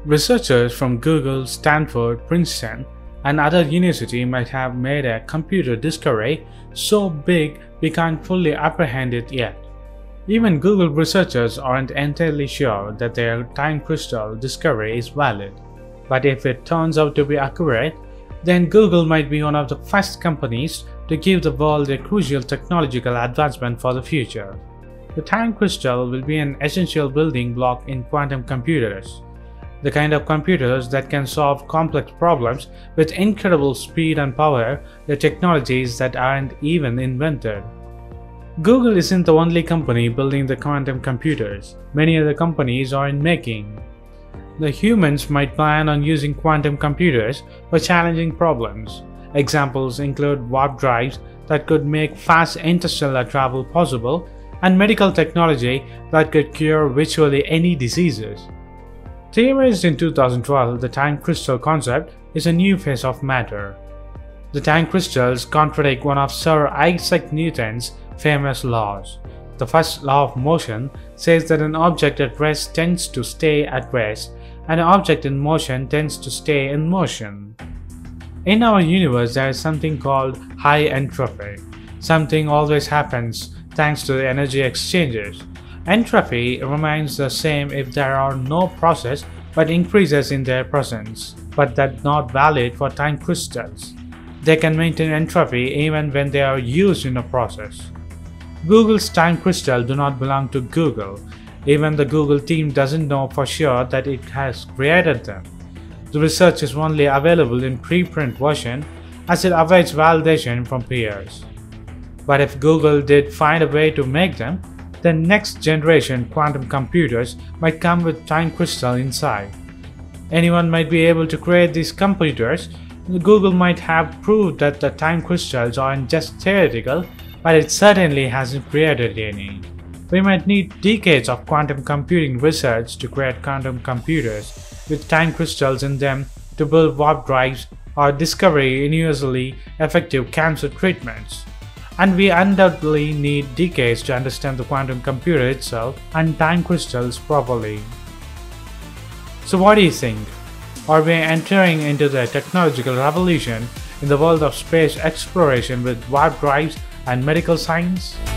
Researchers from Google, Stanford, Princeton, and other universities might have made a computer discovery so big we can't fully apprehend it yet. Even Google researchers aren't entirely sure that their time crystal discovery is valid. But if it turns out to be accurate, then Google might be one of the first companies to give the world a crucial technological advancement for the future. The time crystal will be an essential building block in quantum computers, the kind of computers that can solve complex problems with incredible speed and power, the technologies that aren't even invented. Google isn't the only company building the quantum computers. Many other companies are in making. The humans might plan on using quantum computers for challenging problems. Examples include warp drives that could make fast interstellar travel possible, and medical technology that could cure virtually any diseases. Theorized in 2012, the time crystal concept is a new phase of matter. The time crystals contradict one of Sir Isaac Newton's famous laws. The first law of motion says that an object at rest tends to stay at rest, and an object in motion tends to stay in motion. In our universe, there is something called high entropy. Something always happens thanks to the energy exchanges. Entropy remains the same if there are no process but increases in their presence, but that's not valid for time crystals. They can maintain entropy even when they are used in a process. Google's time crystal do not belong to Google. Even the Google team doesn't know for sure that it has created them. The research is only available in preprint version as it awaits validation from peers. But if Google did find a way to make them, then next generation quantum computers might come with time crystal inside. Anyone might be able to create these computers. Google might have proved that the time crystals aren't just theoretical, but it certainly hasn't created any. We might need decades of quantum computing research to create quantum computers with time crystals in them to build warp drives or discover universally effective cancer treatments. And we undoubtedly need decades to understand the quantum computer itself and time crystals properly. So what do you think? Are we entering into the technological revolution in the world of space exploration with warp drives and medical science?